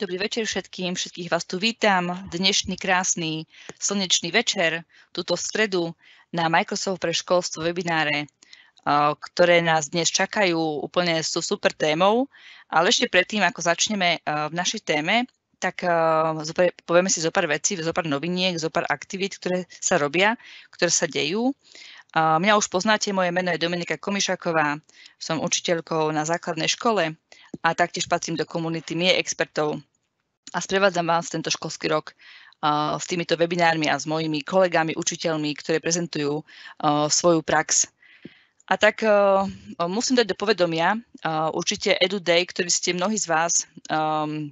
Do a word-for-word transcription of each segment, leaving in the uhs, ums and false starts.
dobrý večer všetkým, všetkých vás tu vítam. Dnešný krásny slnečný večer, túto stredu na Microsoft pre školstvo webináre, ktoré nás dnes čakajú úplne sú super témou. Ale ešte predtým, ako začneme v našej téme, tak povieme si zo pár vecí, zo pár noviniek, zo pár aktivít, ktoré sa robia, ktoré sa dejú. Mňa už poznáte, moje meno je Dominika Komišaková, som učiteľkou na základnej škole a taktiež patrím do komunity M I E expertov a sprevádzam vás tento školský rok uh, s týmito webinármi a s mojimi kolegami, učiteľmi, ktorí prezentujú uh, svoju prax. A tak uh, musím dať do povedomia uh, určite EduDay, ktorý ste mnohí z vás, um,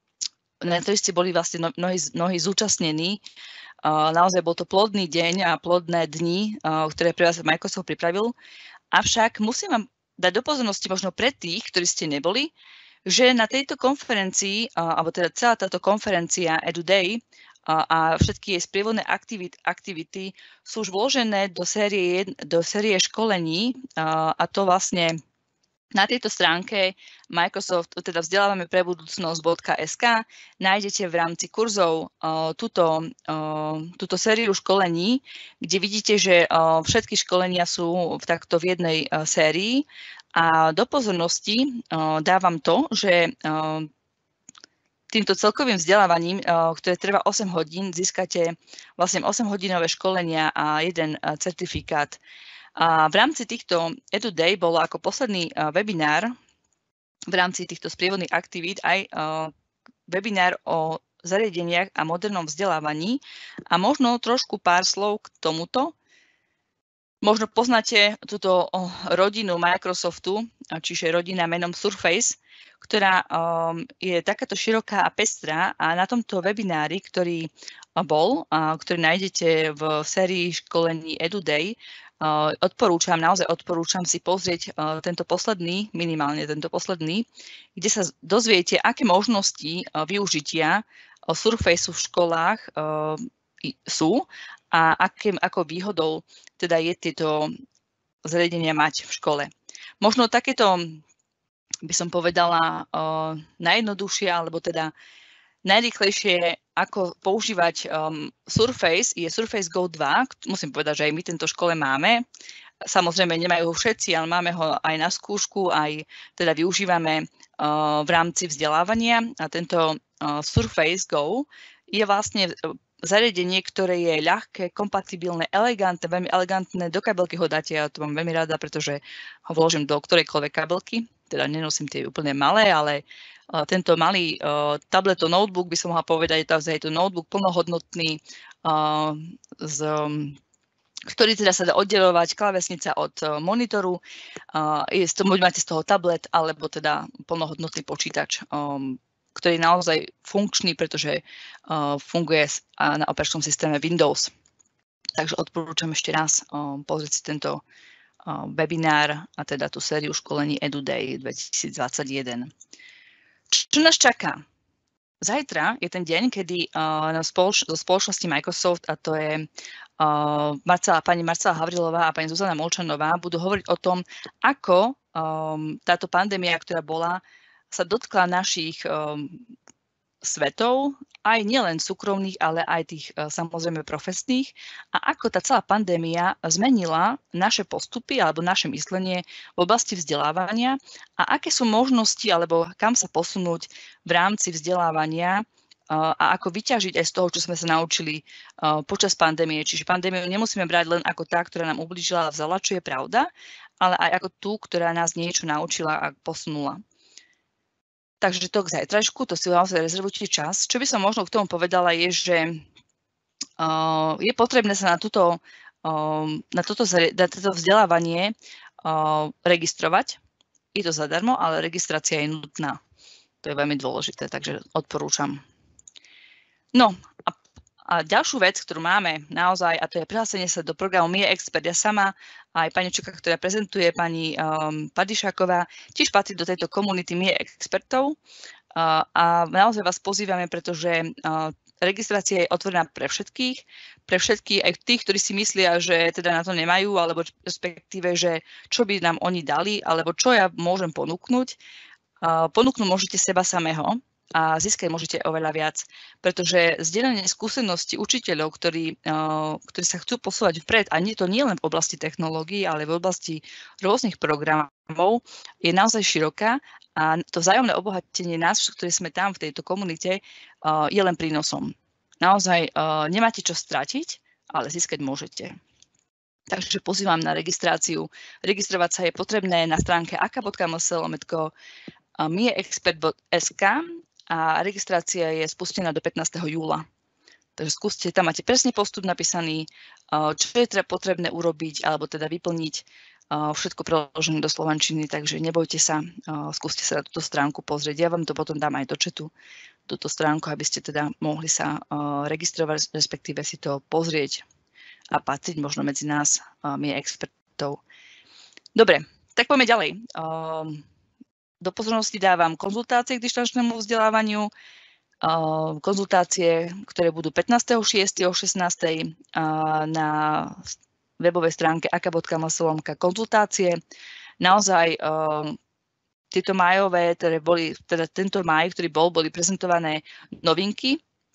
na ktorý ste boli vlastne mnohí, mnohí zúčastnení. Uh, naozaj bol to plodný deň a plodné dni, uh, ktoré pre vás Microsoft pripravil. Avšak musím vám dať do pozornosti možno pre tých, ktorí ste neboli, že na tejto konferencii, alebo teda celá táto konferencia EduDay a všetky jej sprievodné aktivity, aktivity sú už vložené do série, do série školení a to vlastne na tejto stránke Microsoft, teda vzdelávame pre budúcnosť bodka es ká, nájdete v rámci kurzov uh, túto, uh, túto sériu školení, kde vidíte, že uh, všetky školenia sú v takto v jednej uh, sérii a do pozornosti uh, dávam to, že uh, týmto celkovým vzdelávaním, uh, ktoré trvá osem hodín, získate vlastne osemhodinové školenia a jeden uh, certifikát. A v rámci týchto EduDay bolo ako posledný uh, webinár v rámci týchto sprievodných aktivít aj uh, webinár o zariadeniach a modernom vzdelávaní. A možno trošku pár slov k tomuto. Možno poznáte túto uh, rodinu Microsoftu, čiže rodina menom Surface, ktorá um, je takáto široká a pestrá a na tomto webinári, ktorý uh, bol, uh, ktorý nájdete v sérii školení EduDay, Uh, odporúčam, naozaj odporúčam si pozrieť uh, tento posledný, minimálne tento posledný, kde sa dozviete, aké možnosti uh, využitia uh, Surfaceu v školách uh, sú a akým, ako výhodou teda je tieto zariadenia mať v škole. Možno takéto, by som povedala, uh, najjednoduchšie, alebo teda najrýchlejšie, ako používať um, Surface, je Surface Go dva. Musím povedať, že aj my tento v škole máme. Samozrejme, nemajú ho všetci, ale máme ho aj na skúšku, aj teda využívame uh, v rámci vzdelávania. A tento uh, Surface Go je vlastne zariadenie, ktoré je ľahké, kompatibilné, elegantné, veľmi elegantné. Do kabelky ho dáte, ja to mám veľmi rada, pretože ho vložím do ktorejkoľvek kabelky. Teda nenosím tie úplne malé, ale uh, tento malý uh, tableto notebook, by som mohla povedať, je to notebook plnohodnotný, uh, z, um, ktorý teda sa dá oddelovať klávesnica od uh, monitoru. Uh, je, to, máte z toho tablet, alebo teda plnohodnotný počítač, um, ktorý je naozaj funkčný, pretože uh, funguje na operačnom systéme Windows. Takže odporúčam ešte raz um, pozrieť si tento webinár a teda tú sériu školení EduDay dvetisícdvadsaťjeden. Čo nás čaká? Zajtra je ten deň, kedy uh, spoloč- zo spoločnosti Microsoft, a to je uh, Marcela, pani Marcela Havrilová a pani Zuzana Molčanová, budú hovoriť o tom, ako um, táto pandémia, ktorá bola, sa dotkla našich um, svetov, aj nielen súkromných, ale aj tých samozrejme profesných a ako tá celá pandémia zmenila naše postupy alebo naše myslenie v oblasti vzdelávania a aké sú možnosti alebo kam sa posunúť v rámci vzdelávania a ako vyťažiť aj z toho, čo sme sa naučili počas pandémie. Čiže pandémiu nemusíme brať len ako tá, ktorá nám ublížila a vzala, čo je pravda, ale aj ako tú, ktorá nás niečo naučila a posunula. Takže to k zajtrajšku, to si naozaj rezervujte čas. Čo by som možno k tomu povedala je, že uh, je potrebné sa na, túto, uh, na, toto, na toto vzdelávanie uh, registrovať. Je to zadarmo, ale registrácia je nutná. To je veľmi dôležité, takže odporúčam. No a, a ďalšiu vec, ktorú máme naozaj, a to je prihlásenie sa do programu M I E Expert. Ja sama, aj pani Čuka, ktorá prezentuje, pani um, Padišáková, tiež patrí do tejto komunity M I E expertov. Uh, a naozaj vás pozývame, pretože uh, registrácia je otvorená pre všetkých, pre všetkých, aj tých, ktorí si myslia, že teda na to nemajú, alebo respektíve, že čo by nám oni dali, alebo čo ja môžem ponúknuť. Uh, ponúknuť môžete seba samého, a získať môžete oveľa viac, pretože zdieľanie skúseností učiteľov, ktorí, ktorí sa chcú posúvať vpred, a nie to nie len v oblasti technológií, ale v oblasti rôznych programov, je naozaj široká a to vzájomné obohatenie nás, ktorí sme tam v tejto komunite, je len prínosom. Naozaj nemáte čo stratiť, ale získať môžete. Takže pozývam na registráciu. Registrovať sa je potrebné na stránke aka bodka em es lomítko miexpert bodka es ká a registrácia je spustená do pätnásteho júla. Takže skúste, tam máte presne postup napísaný, čo je teda potrebné urobiť, alebo teda vyplniť, všetko preložené do slovančiny, takže nebojte sa, skúste sa na túto stránku pozrieť. Ja vám to potom dám aj do chatu, túto stránku, aby ste teda mohli sa registrovať, respektíve si to pozrieť a patriť možno medzi nás, my expertov. Dobre, tak poďme ďalej. Do pozornosti dávam konzultácie k dištančnému vzdelávaniu, konzultácie, ktoré budú pätnásteho šiesteho o šestnástej na webovej stránke aka bodka em es lomka konzultácie. Naozaj tieto májové, ktoré boli, teda tento máj, ktorý bol, boli prezentované novinky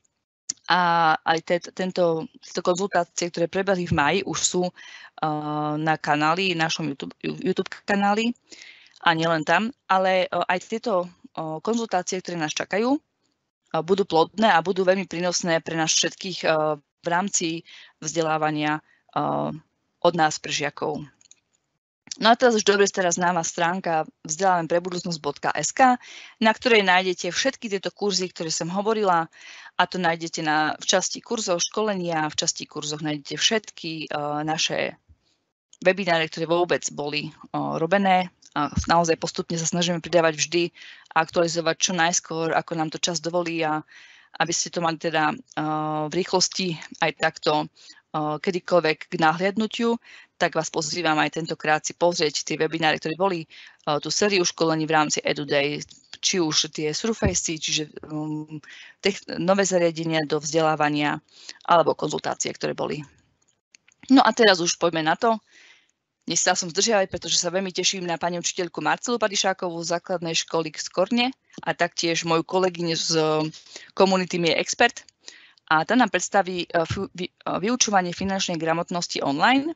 a aj te, tento, tieto konzultácie, ktoré prebehli v máji, už sú na kanáli, našom YouTube, YouTube kanáli. A nielen tam, ale aj tieto konzultácie, ktoré nás čakajú, budú plodné a budú veľmi prínosné pre nás všetkých v rámci vzdelávania od nás pre žiakov. No a teraz už dobre stará známa stránka vzdelávanie pre budúcnosť bodka es ká, na ktorej nájdete všetky tieto kurzy, ktoré som hovorila, a to nájdete na, v časti kurzov školenia, v časti kurzoch nájdete všetky naše webináre, ktoré vôbec boli robené. A naozaj postupne sa snažíme pridávať vždy a aktualizovať čo najskôr, ako nám to čas dovolí, a aby ste to mali teda v rýchlosti aj takto kedykoľvek k nahliadnutiu, tak vás pozývam aj tentokrát si pozrieť tie webináry, ktoré boli, tú sériu školení v rámci EduDay, či už tie Surfacey, čiže um, nové zariadenia do vzdelávania, alebo konzultácie, ktoré boli. No a teraz už poďme na to. Nechcela som zdržiavať, pretože sa veľmi teším na pani učiteľku Marcelu Padišákovú z základnej školy z Korne a taktiež moju kolegyňu z komunity miexpert. A tá nám predstaví vyučovanie finančnej gramotnosti online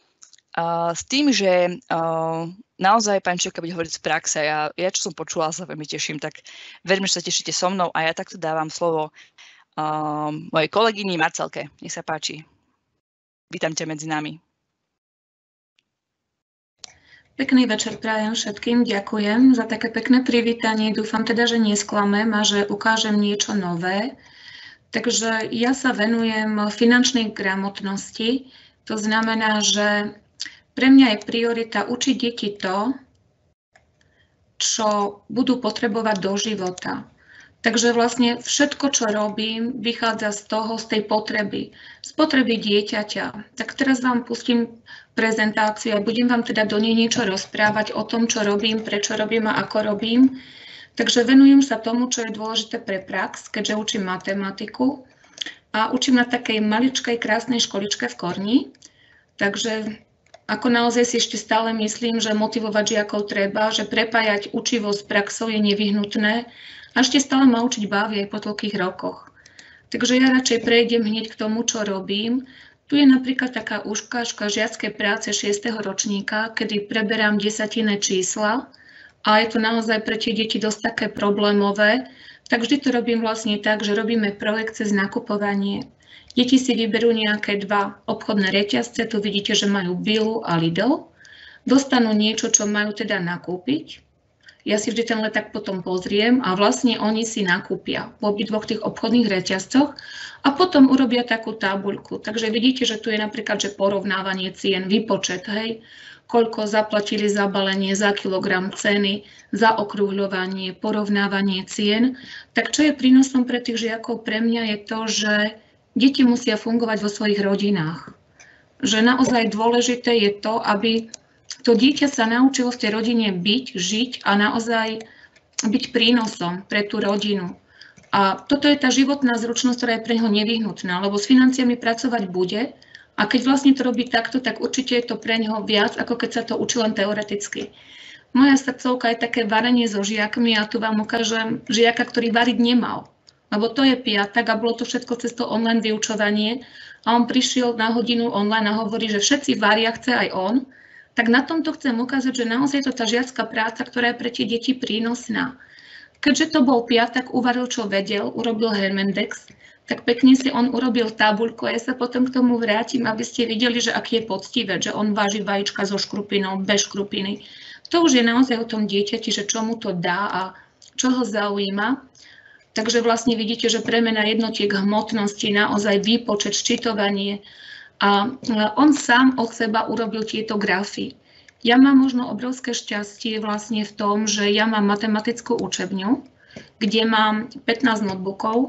s tým, že naozaj pani učiteľka bude hovoriť z praxe. Ja, ja čo som počula, sa veľmi teším, tak verím, že sa tešíte so mnou a ja takto dávam slovo mojej kolegyni Marcelke. Nech sa páči. Vítam ťa medzi nami. Pekný večer prajem všetkým, ďakujem za také pekné privítanie. Dúfam teda, že nesklamem a že ukážem niečo nové. Takže ja sa venujem finančnej gramotnosti. To znamená, že pre mňa je priorita učiť deti to, čo budú potrebovať do života. Takže vlastne všetko, čo robím, vychádza z toho, z tej potreby, z potreby dieťaťa. Tak teraz vám pustím prezentáciu a budem vám teda do nej niečo rozprávať o tom, čo robím, prečo robím a ako robím. Takže venujem sa tomu, čo je dôležité pre prax, keďže učím matematiku a učím na takej maličkej krásnej školičke v Korni. Takže ako naozaj si ešte stále myslím, že motivovať žiakov treba, že prepájať učivo s praxou je nevyhnutné a ešte stále ma učiť baví aj po toľkých rokoch. Takže ja radšej prejdem hneď k tomu, čo robím. Tu je napríklad taká ukážka žiackej práce šiesteho ročníka, kedy preberám desatinné čísla a je to naozaj pre tie deti dosť také problémové. Tak vždy to robím vlastne tak, že robíme projekt cez nakupovanie. Deti si vyberú nejaké dva obchodné reťazce, tu vidíte, že majú Billu a Lidl. Dostanú niečo, čo majú teda nakúpiť. Ja si vždy ten leták potom pozriem a vlastne oni si nakúpia v obidvoch tých obchodných reťazcoch a potom urobia takú tabuľku. Takže vidíte, že tu je napríklad, že porovnávanie cien, výpočet, hej, koľko zaplatili za balenie, za kilogram ceny, za okrúhľovanie, porovnávanie cien. Tak čo je prínosom pre tých žiakov pre mňa je to, že deti musia fungovať vo svojich rodinách. Že naozaj dôležité je to, aby to dieťa sa naučilo v tej rodine byť, žiť a naozaj byť prínosom pre tú rodinu. A toto je tá životná zručnosť, ktorá je pre neho nevyhnutná, lebo s financiami pracovať bude a keď vlastne to robí takto, tak určite je to pre neho viac, ako keď sa to učí len teoreticky. Moja srdcovka je také varenie so žiakmi a tu vám ukážem žiaka, ktorý variť nemal. Lebo to je piatak a bolo to všetko cez to online vyučovanie a on prišiel na hodinu online a hovorí, že všetci varia, chce aj on. Tak na tomto chcem ukázať, že naozaj je to tá žiacka práca, ktorá je pre tie deti prínosná. Keďže to bol piatak, uvaril, čo vedel, urobil Hermendex, tak pekne si on urobil tabuľku a ja sa potom k tomu vrátim, aby ste videli, že aký je poctivé, že on váži vajíčka so škrupinou, bez škrupiny. To už je naozaj o tom dieťati, že čo mu to dá a čo ho zaujíma. Takže vlastne vidíte, že premena jednotiek hmotnosti, naozaj výpočet, ščitovanie. A on sám od seba urobil tieto grafy. Ja mám možno obrovské šťastie vlastne v tom, že ja mám matematickú učebňu, kde mám pätnásť notebookov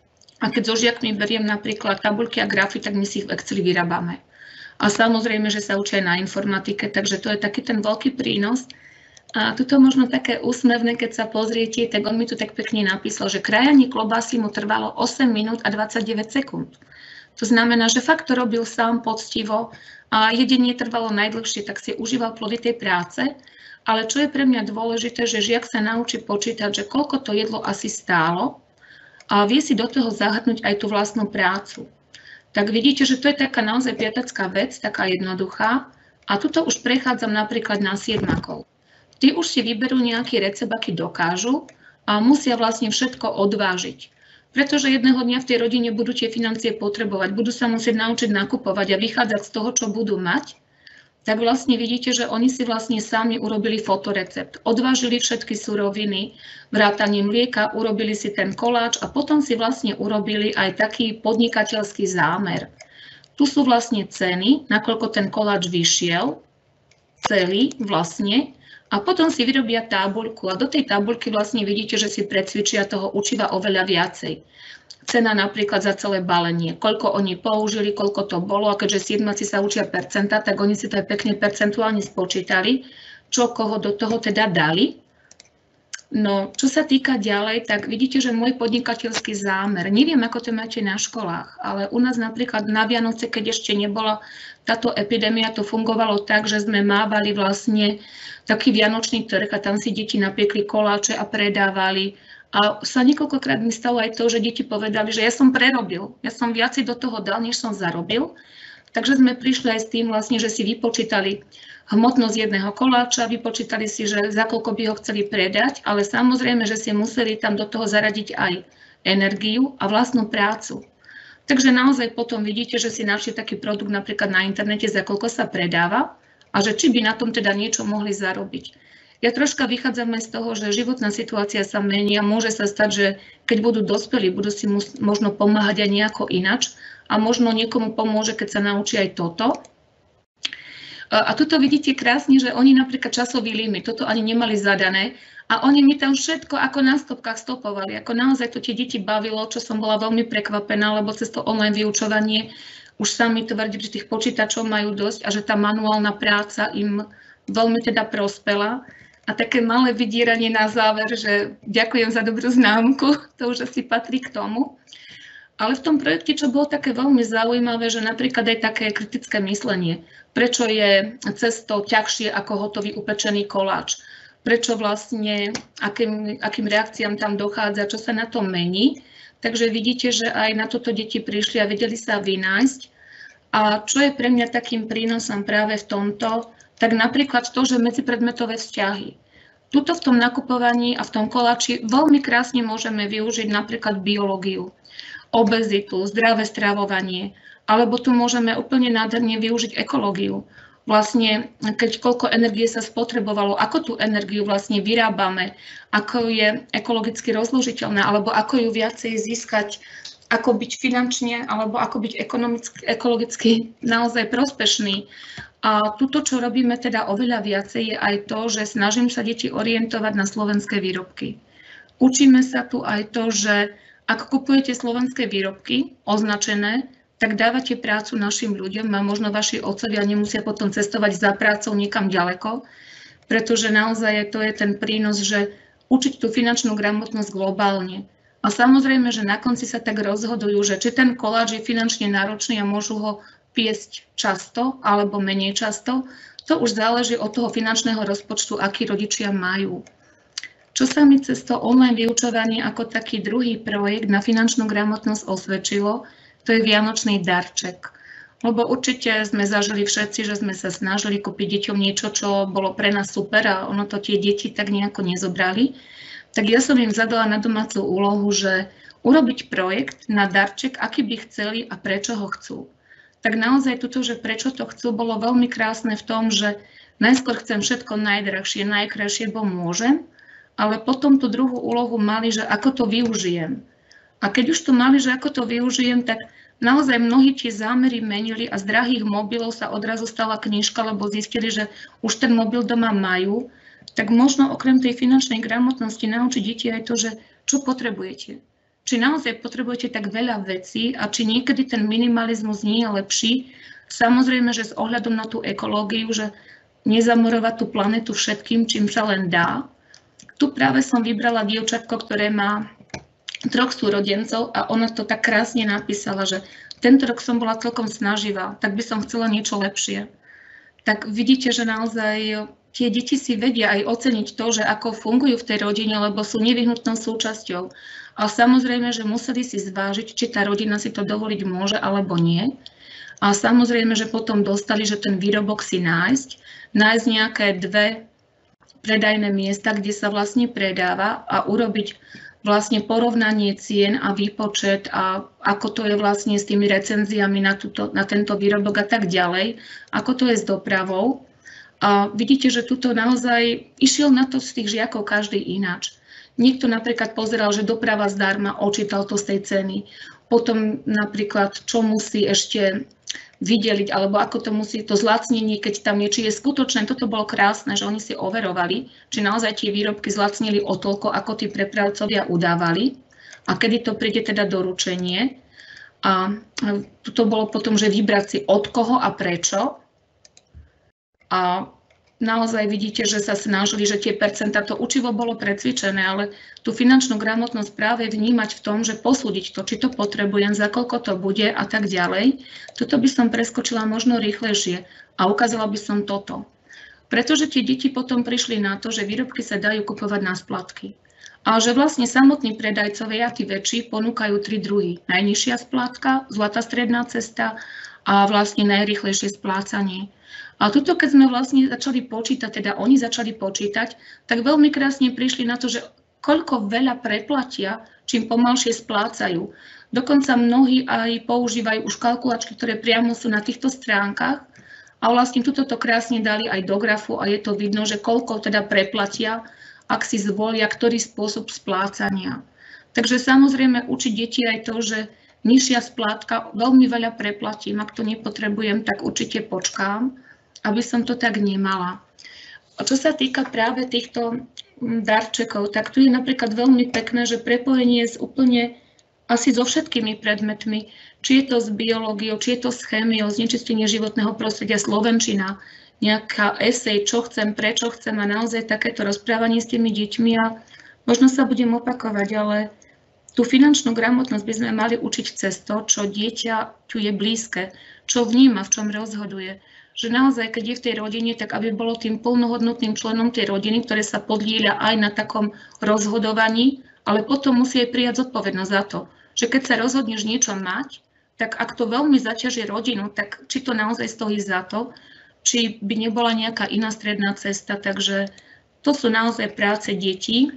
a keď so žiakmi beriem napríklad tabuľky a grafy, tak my si ich v Exceli vyrábame. A samozrejme, že sa učia na informatike, takže to je taký ten veľký prínos. A tuto možno také úsmevné, keď sa pozriete, tak on mi tu tak pekne napísal, že krajanie klobásy mu trvalo osem minút a dvadsaťdeväť sekúnd. To znamená, že fakt to robil sám poctivo a jedenie trvalo najdlhšie, tak si užíval plody tej práce. Ale čo je pre mňa dôležité, že žiak sa naučí počítať, že koľko to jedlo asi stálo a vie si do toho zahrnúť aj tú vlastnú prácu. Tak vidíte, že to je taká naozaj piatacká vec, taká jednoduchá. A tuto už prechádzam napríklad na siedmakov. Tí už si vyberú nejaký recept, aký dokážu a musia vlastne všetko odvážiť. Pretože jedného dňa v tej rodine budú tie financie potrebovať, budú sa musieť naučiť nakupovať a vychádzať z toho, čo budú mať. Tak vlastne vidíte, že oni si vlastne sami urobili fotorecept. Odvážili všetky suroviny, vrátanie mlieka, urobili si ten koláč a potom si vlastne urobili aj taký podnikateľský zámer. Tu sú vlastne ceny, nakoľko ten koláč vyšiel, celý vlastne, a potom si vyrobia tabuľku a do tej tabuľky vlastne vidíte, že si precvičia toho učiva oveľa viacej. Cena napríklad za celé balenie, koľko oni použili, koľko to bolo a keďže siedmaci sa učia percenta, tak oni si to aj pekne percentuálne spočítali, čo koho do toho teda dali. No, čo sa týka ďalej, tak vidíte, že môj podnikateľský zámer, neviem, ako to máte na školách, ale u nás napríklad na Vianoce, keď ešte nebola táto epidémia, to fungovalo tak, že sme mávali vlastne taký vianočný trh a tam si deti napiekli koláče a predávali. A sa niekoľkokrát mi stalo aj to, že deti povedali, že ja som prerobil, ja som viacej do toho dal, než som zarobil. Takže sme prišli aj s tým vlastne, že si vypočítali hmotnosť jedného koláča, vypočítali si, že za koľko by ho chceli predať, ale samozrejme, že si museli tam do toho zaradiť aj energiu a vlastnú prácu. Takže naozaj potom vidíte, že si našli taký produkt napríklad na internete, za koľko sa predáva a že či by na tom teda niečo mohli zarobiť. Ja troška vychádzam aj z toho, že životná situácia sa mení a môže sa stať, že keď budú dospelí, budú si možno pomáhať aj nejako inač a možno niekomu pomôže, keď sa naučí aj toto. A tuto vidíte krásne, že oni napríklad časový limit, toto ani nemali zadané a oni mi tam všetko ako na stopkách stopovali. Ako naozaj to tie deti bavilo, čo som bola veľmi prekvapená, lebo cez to online vyučovanie už sami tvrdí, že tých počítačov majú dosť a že tá manuálna práca im veľmi teda prospela. A také malé vydieranie na záver, že ďakujem za dobrú známku, to už asi patrí k tomu. Ale v tom projekte, čo bolo také veľmi zaujímavé, že napríklad aj také kritické myslenie. Prečo je cesto ťažšie ako hotový upečený koláč? Prečo vlastne, akým, akým reakciám tam dochádza, čo sa na to mení? Takže vidíte, že aj na toto deti prišli a vedeli sa vynájsť. A čo je pre mňa takým prínosom práve v tomto, tak napríklad to, že medzipredmetové vzťahy. Tuto v tom nakupovaní a v tom koláči veľmi krásne môžeme využiť napríklad biológiu, obezitu, zdravé stravovanie, alebo tu môžeme úplne nádherne využiť ekológiu. Vlastne, keď koľko energie sa spotrebovalo, ako tú energiu vlastne vyrábame, ako je ekologicky rozložiteľná, alebo ako ju viacej získať, ako byť finančne, alebo ako byť ekonomicky, ekologicky naozaj prospešný. A tuto, čo robíme teda oveľa viacej, je aj to, že snažím sa deti orientovať na slovenské výrobky. Učíme sa tu aj to, že ak kupujete slovenské výrobky označené, tak dávate prácu našim ľuďom a možno vaši otcovia nemusia potom cestovať za prácou niekam ďaleko, pretože naozaj to je ten prínos, že učiť tú finančnú gramotnosť globálne. A samozrejme, že na konci sa tak rozhodujú, že či ten koláč je finančne náročný a môžu ho piesť často alebo menej často, To už záleží od toho finančného rozpočtu, aký rodičia majú. Čo sa mi cez to online vyučovanie ako taký druhý projekt na finančnú gramotnosť osvedčilo, to je vianočný darček. Lebo určite sme zažili všetci, že sme sa snažili kúpiť deťom niečo, čo bolo pre nás super a ono to tie deti tak nejako nezobrali. Tak ja som im zadala na domácu úlohu, že urobiť projekt na darček, aký by chceli a prečo ho chcú. Tak naozaj toto, že prečo to chcú, bolo veľmi krásne v tom, že najskôr chcem všetko najdrahšie, najkrajšie, bo môžem, ale potom tú druhú úlohu mali, že ako to využijem. A keď už to mali, že ako to využijem, tak naozaj mnohí tie zámery menili a z drahých mobilov sa odrazu stala knižka, lebo zistili, že už ten mobil doma majú. Tak možno okrem tej finančnej gramotnosti naučiť deti aj to, že čo potrebujete. Či naozaj potrebujete tak veľa vecí a či niekedy ten minimalizmus nie je lepší. Samozrejme, že s ohľadom na tú ekológiu, že nezamorovať tú planetu všetkým, čím sa len dá. Tu práve som vybrala dievčatko, ktoré má troch súrodencov a ona to tak krásne napísala, že tento rok som bola celkom snaživá, tak by som chcela niečo lepšie. Tak vidíte, že naozaj tie deti si vedia aj oceniť to, že ako fungujú v tej rodine, lebo sú nevyhnutnou súčasťou. A samozrejme, že museli si zvážiť, či tá rodina si to dovoliť môže alebo nie. A samozrejme, že potom dostali, že ten výrobok si nájsť, nájsť nejaké dve predajné miesta, kde sa vlastne predáva a urobiť vlastne porovnanie cien a výpočet a ako to je vlastne s tými recenziami na, túto, na tento výrobok a tak ďalej, ako to je s dopravou. A vidíte, že tuto naozaj išiel na to z tých žiakov každý ináč. Niekto napríklad pozeral, že doprava zdarma, odčítal to z tej ceny. Potom napríklad, čo musí ešte vydeliť, alebo ako to musí, to zlacnenie, keď tam je, či je skutočné. Toto bolo krásne, že oni si overovali, či naozaj tie výrobky zlacnili o toľko, ako tí prepravcovia udávali. A kedy to príde teda doručenie. A to bolo potom, že vybrať si od koho a prečo. A naozaj vidíte, že sa snažili, že tie percentá, to učivo bolo precvičené, ale tú finančnú gramotnosť práve vnímať v tom, že posúdiť to, či to potrebujem, za koľko to bude a tak ďalej. Toto by som preskočila možno rýchlejšie a ukázala by som toto. Pretože tie deti potom prišli na to, že výrobky sa dajú kupovať na splatky. A že vlastne samotní predajcovia, tí väčší, ponúkajú tri druhy. Najnižšia splátka, zlatá stredná cesta a vlastne najrýchlejšie splácanie. A tuto, keď sme vlastne začali počítať, teda oni začali počítať, tak veľmi krásne prišli na to, že koľko veľa preplatia, čím pomalšie splácajú. Dokonca mnohí aj používajú už kalkulačky, ktoré priamo sú na týchto stránkach a vlastne tuto to krásne dali aj do grafu a je to vidno, že koľko teda preplatia, ak si zvolia, ktorý spôsob splácania. Takže samozrejme učiť deti aj to, že nižšia splátka, veľmi veľa preplatím, ak to nepotrebujem, tak určite počkám, aby som to tak nemala. A čo sa týka práve týchto darčekov, tak tu je napríklad veľmi pekné, že prepojenie s úplne asi so všetkými predmetmi, či je to s biológiou, či je to s chémiou, znečistenie životného prostredia, slovenčina, nejaká esej, čo chcem, prečo chcem a naozaj takéto rozprávanie s tými deťmi a možno sa budem opakovať, ale tú finančnú gramotnosť by sme mali učiť cez to, čo dieťa tu je blízke, čo vníma, v čom rozhoduje. Že naozaj, keď je v tej rodine, tak aby bolo tým plnohodnotným členom tej rodiny, ktoré sa podieľa aj na takom rozhodovaní, ale potom musí aj prijať zodpovednosť za to, že keď sa rozhodneš niečo mať, tak ak to veľmi zaťaží rodinu, tak či to naozaj stojí za to, či by nebola nejaká iná stredná cesta. Takže to sú naozaj práce detí.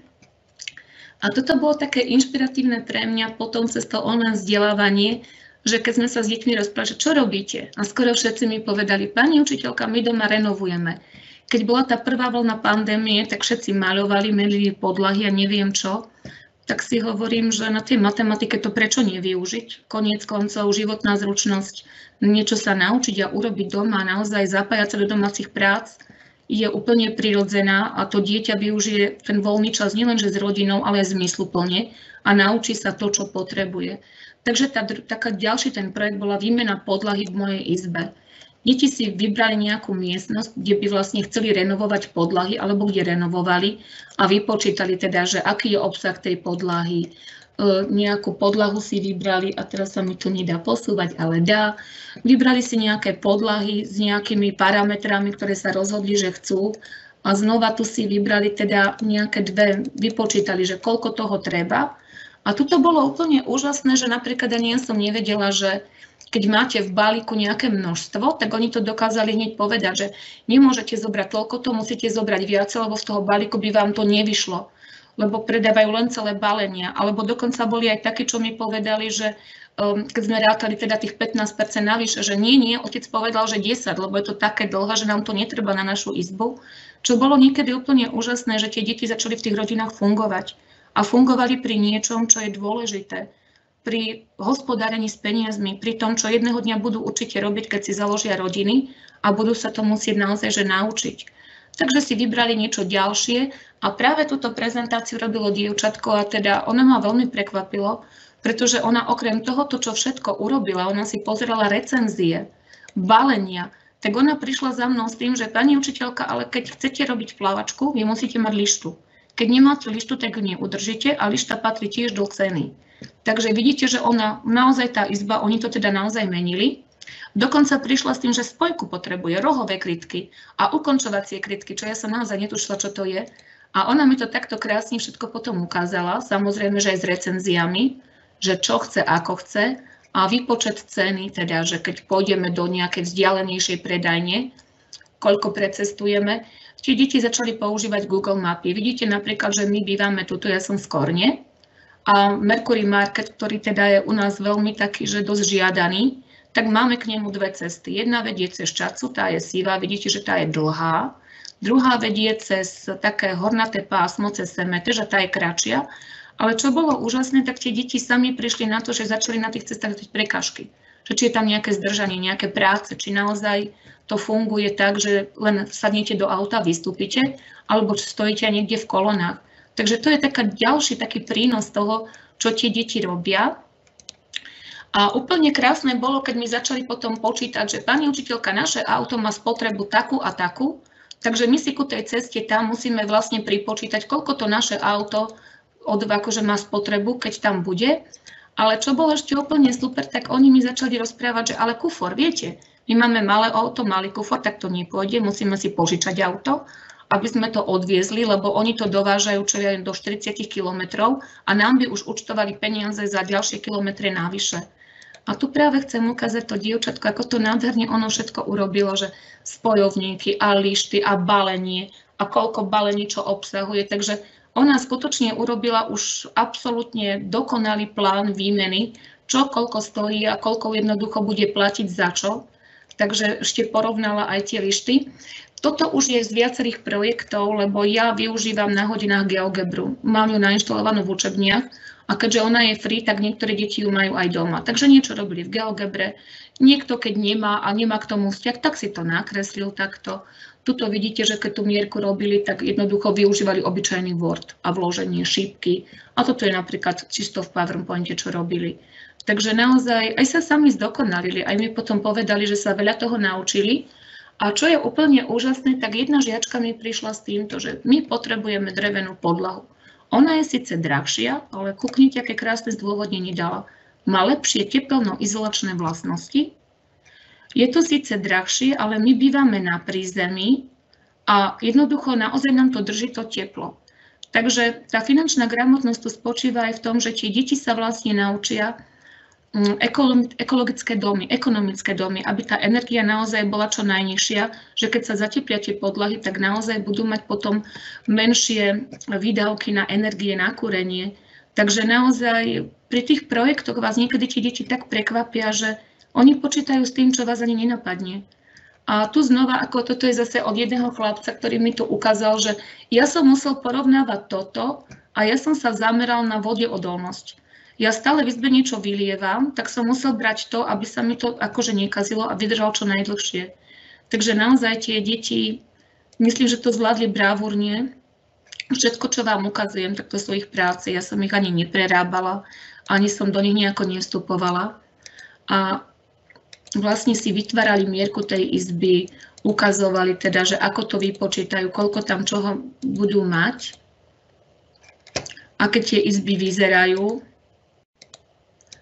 A toto bolo také inšpiratívne pre mňa potom cez to online vzdelávanie, že keď sme sa s deťmi rozprávali, čo robíte? A skoro všetci mi povedali, pani učiteľka, my doma renovujeme. Keď bola tá prvá vlna pandémie, tak všetci maľovali, melili podlahy a neviem čo. Tak si hovorím, že na tej matematike to prečo nevyužiť? Koniec koncov, životná zručnosť, niečo sa naučiť a urobiť doma, naozaj zapájať sa do domácich prác je úplne prirodzená a to dieťa využije ten voľný čas nielenže s rodinou, ale aj zmysluplne a naučí sa to, čo potrebuje. Takže tá, taká ďalší ten projekt bola výmena podlahy v mojej izbe. Deti si vybrali nejakú miestnosť, kde by vlastne chceli renovovať podlahy alebo kde renovovali a vypočítali teda, že aký je obsah tej podlahy, nejakú podlahu si vybrali, a teraz sa mi to nedá posúvať, ale dá. Vybrali si nejaké podlahy s nejakými parametrami, ktoré sa rozhodli, že chcú. A znova tu si vybrali teda nejaké dve, vypočítali, že koľko toho treba. A tuto bolo úplne úžasné, že napríklad ani ja som nevedela, že keď máte v balíku nejaké množstvo, tak oni to dokázali hneď povedať, že nemôžete zobrať toľko, to musíte zobrať viac, lebo z toho balíku by vám to nevyšlo, lebo predávajú len celé balenia. Alebo dokonca boli aj takí, čo mi povedali, že um, keď sme rátali teda tých pätnásť percent navyše, že nie, nie, otec povedal, že desať, lebo je to také dlhé, že nám to netreba na našu izbu. Čo bolo niekedy úplne úžasné, že tie deti začali v tých rodinách fungovať. A fungovali pri niečom, čo je dôležité. Pri hospodárení s peniazmi, pri tom, čo jedného dňa budú určite robiť, keď si založia rodiny a budú sa to musieť naozaj že naučiť. Takže si vybrali niečo ďalšie a práve túto prezentáciu robilo dievčatko a teda ona ma veľmi prekvapilo, pretože ona okrem tohoto, čo všetko urobila, ona si pozerala recenzie, balenia, tak ona prišla za mnou s tým, že pani učiteľka, ale keď chcete robiť plávačku, vy musíte mať lištu. Keď nemáte lištu, tak ju neudržíte a lišta patrí tiež do ceny. Takže vidíte, že ona, naozaj tá izba, oni to teda naozaj menili. Dokonca prišla s tým, že spojku potrebuje, rohové krytky a ukončovacie krytky, čo ja som naozaj netušila, čo to je. A ona mi to takto krásne všetko potom ukázala, samozrejme, že aj s recenziami, že čo chce, ako chce a výpočet ceny, teda, že keď pôjdeme do nejakej vzdialenejšej predajne, koľko precestujeme, tie deti začali používať Google mapy. Vidíte napríklad, že my bývame tuto, ja som v Skorne a Mercury Market, ktorý teda je u nás veľmi taký, že dosť žiadaný, tak máme k nemu dve cesty. Jedna vedie cez Čacu, tá je sivá, vidíte, že tá je dlhá. Druhá vedie cez také hornaté pásmo, cez Semete, že tá je kratšia. Ale čo bolo úžasné, tak tie deti sami prišli na to, že začali na tých cestách robiť prekažky. Že či je tam nejaké zdržanie, nejaké práce, či naozaj to funguje tak, že len sadnete do auta, vystúpite, alebo stojíte niekde v kolonách. Takže to je taká ďalší taký prínos toho, čo tie deti robia. A úplne krásne bolo, keď mi začali potom počítať, že pani učiteľka, naše auto má spotrebu takú a takú, takže my si ku tej ceste tam musíme vlastne pripočítať, koľko to naše auto od, akože má spotrebu, keď tam bude. Ale čo bolo ešte úplne super, tak oni mi začali rozprávať, že ale kufor, viete, my máme malé auto, malý kufor, tak to nepôjde, musíme si požičať auto, aby sme to odviezli, lebo oni to dovážajú čo je do štyridsať kilometrov a nám by už účtovali peniaze za ďalšie kilometre navyše. A tu práve chcem ukázať to dievčatko, ako to nádherne ono všetko urobilo, že spojovníky a lišty a balenie a koľko balení čo obsahuje. Takže ona skutočne urobila už absolútne dokonalý plán výmeny, čo koľko stojí a koľko jednoducho bude platiť za čo. Takže ešte porovnala aj tie lišty. Toto už je z viacerých projektov, lebo ja využívam na hodinách GeoGebru. Mám ju nainštalovanú v učebniach a keďže ona je free, tak niektoré deti ju majú aj doma. Takže niečo robili v GeoGebre. Niekto, keď nemá a nemá k tomu vzťah, tak si to nakreslil takto. Tuto vidíte, že keď tú mierku robili, tak jednoducho využívali obyčajný Word a vloženie šípky. A toto je napríklad čisto v PowerPointe, čo robili. Takže naozaj aj sa sami zdokonalili, aj mi potom povedali, že sa veľa toho naučili. A čo je úplne úžasné, tak jedna žiačka mi prišla s týmto, že my potrebujeme drevenú podlahu. Ona je síce drahšia, ale kúknite, aké krásne zdôvodnenie dala. Má lepšie tepelno-izolačné vlastnosti. Je to síce drahšie, ale my bývame na prízemí a jednoducho naozaj nám to drží to teplo. Takže tá finančná gramotnosť tu spočíva aj v tom, že tie deti sa vlastne naučia ekologické domy, ekonomické domy, aby tá energia naozaj bola čo najnižšia, že keď sa zateplia tie podlahy, tak naozaj budú mať potom menšie výdavky na energie, na kúrenie. Takže naozaj pri tých projektoch vás niekedy tie deti tak prekvapia, že oni počítajú s tým, čo vás ani nenapadne. A tu znova, ako toto je zase od jedného chlapca, ktorý mi tu ukázal, že ja som musel porovnávať toto a ja som sa zameral na vodeodolnosť. Ja stále v izbe niečo vylievam, tak som musel brať to, aby sa mi to akože nekazilo a vydržalo čo najdlhšie. Takže naozaj tie deti, myslím, že to zvládli bravúrne. Všetko, čo vám ukazujem, tak to sú ich práce. Ja som ich ani neprerábala, ani som do nich nejako nevstupovala. A vlastne si vytvárali mierku tej izby, ukazovali teda, že ako to vypočítajú, koľko tam čoho budú mať, aké tie izby vyzerajú.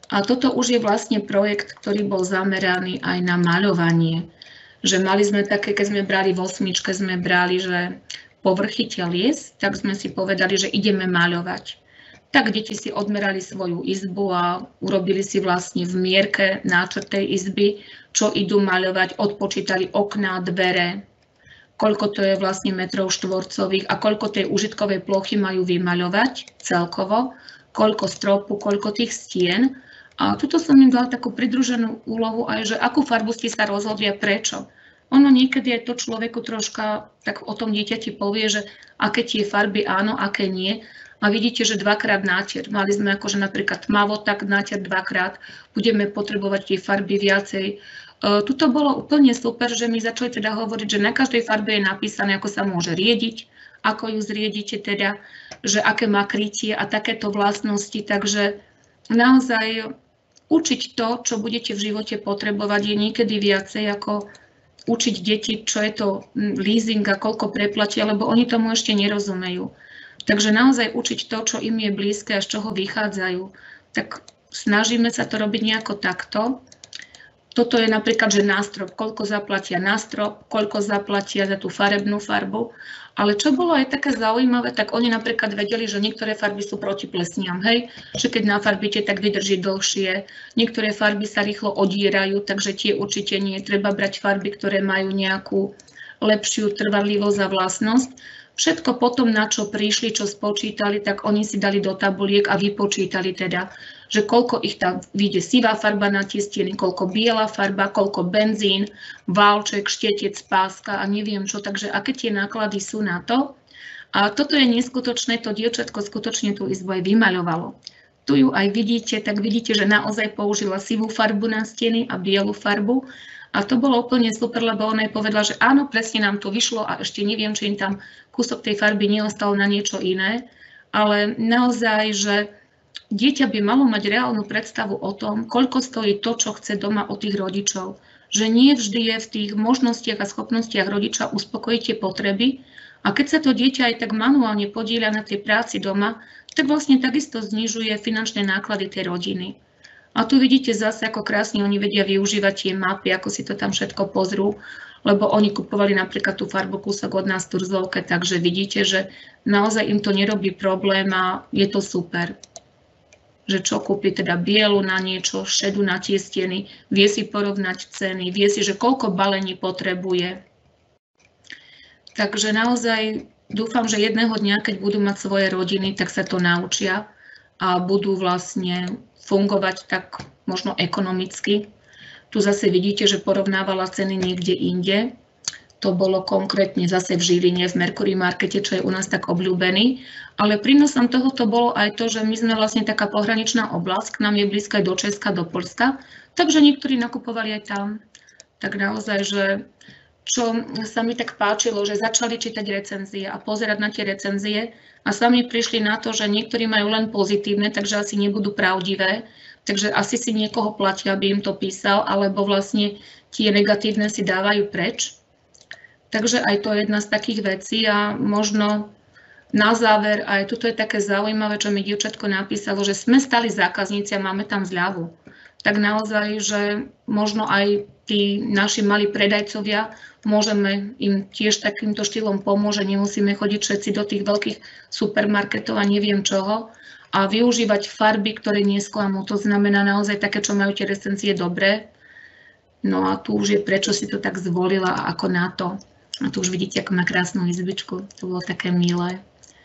A toto už je vlastne projekt, ktorý bol zameraný aj na maľovanie. Že mali sme také, keď sme brali v osmičke, sme brali, že povrchy telies, tak sme si povedali, že ideme maľovať. Tak deti si odmerali svoju izbu a urobili si vlastne v mierke náčrt tej izby, čo idú maľovať, odpočítali okná, dvere, koľko to je vlastne metrov štvorcových a koľko tej užitkovej plochy majú vymaľovať celkovo, koľko stropu, koľko tých stien. A tuto som im dala takú pridruženú úlohu aj, že akú farbu ste sa rozhodli a prečo. Ono niekedy aj to človeku troška tak o tom dieťati povie, že aké tie farby áno, aké nie. A vidíte, že dvakrát nátier. Mali sme akože napríklad tmavo, tak nátier dvakrát. Budeme potrebovať tie farby viacej. Uh, tuto bolo úplne super, že mi začali teda hovoriť, že na každej farbe je napísané, ako sa môže riediť, ako ju zriedite teda, že aké má krytie a takéto vlastnosti. Takže naozaj učiť to, čo budete v živote potrebovať, je niekedy viacej ako učiť deti, čo je to leasing a koľko preplatia, lebo oni tomu ešte nerozumejú. Takže naozaj učiť to, čo im je blízke a z čoho vychádzajú. Tak snažíme sa to robiť nejako takto. Toto je napríklad, že nástrop, koľko zaplatia na strop, koľko zaplatia za tú farebnú farbu. Ale čo bolo aj také zaujímavé, tak oni napríklad vedeli, že niektoré farby sú proti plesniam, hej? Že keď nafarbíte, tak vydrží dlhšie. Niektoré farby sa rýchlo odírajú, takže tie určite nie. Treba brať farby, ktoré majú nejakú lepšiu trvanlivosť a vlastnosť. Všetko potom, na čo prišli, čo spočítali, tak oni si dali do tabuliek a vypočítali teda, že koľko ich tam vyjde sivá farba na tie steny, koľko biela farba, koľko benzín, válček, štetec, páska a neviem čo. Takže aké tie náklady sú na to. A toto je neskutočné, to dievčatko skutočne tú izbu aj vymaľovalo. Tu ju aj vidíte, tak vidíte, že naozaj použila sivú farbu na steny a bielu farbu. A to bolo úplne super, lebo ona aj povedala, že áno, presne nám to vyšlo a ešte neviem, či im tam kúsok tej farby neostal na niečo iné. Ale naozaj, že dieťa by malo mať reálnu predstavu o tom, koľko stojí to, čo chce doma od tých rodičov. Že nie vždy je v tých možnostiach a schopnostiach rodiča uspokojiť tie potreby. A keď sa to dieťa aj tak manuálne podieľa na tej práci doma, tak vlastne takisto znižuje finančné náklady tej rodiny. A tu vidíte zase, ako krásne oni vedia využívať tie mapy, ako si to tam všetko pozrú, lebo oni kupovali napríklad tú farbu kúsok od nás v Turzovke, takže vidíte, že naozaj im to nerobí problém a je to super. Že čo kúpi teda bielu na niečo, šedu na tie steny, vie si porovnať ceny, vie si, že koľko balení potrebuje. Takže naozaj dúfam, že jedného dňa, keď budú mať svoje rodiny, tak sa to naučia a budú vlastne fungovať tak možno ekonomicky. Tu zase vidíte, že porovnávala ceny niekde inde. To bolo konkrétne zase v Žiline, v Mercury Markete, čo je u nás tak obľúbený. Ale prínosom tohoto bolo aj to, že my sme vlastne taká pohraničná oblasť, k nám je blízka aj do Česka, do Poľska, takže niektorí nakupovali aj tam. Tak naozaj, že čo sa mi tak páčilo, že začali čítať recenzie a pozerať na tie recenzie a sami prišli na to, že niektorí majú len pozitívne, takže asi nebudú pravdivé, takže asi si niekoho platia, aby im to písal, alebo vlastne tie negatívne si dávajú preč. Takže aj to je jedna z takých vecí a možno na záver, aj toto je také zaujímavé, čo mi dievčatko napísalo, že sme stali zákazníci a máme tam zľavu. Tak naozaj, že možno aj tí naši malí predajcovia, môžeme im tiež takýmto štýlom pomôcť, nemusíme chodiť všetci do tých veľkých supermarketov a neviem čoho a využívať farby, ktoré nesklamú. To znamená naozaj také, čo majú tie recenzie dobré. No a tu už je, prečo si to tak zvolila a ako na to. A tu už vidíte, ako má krásnu izbičku. To bolo také milé.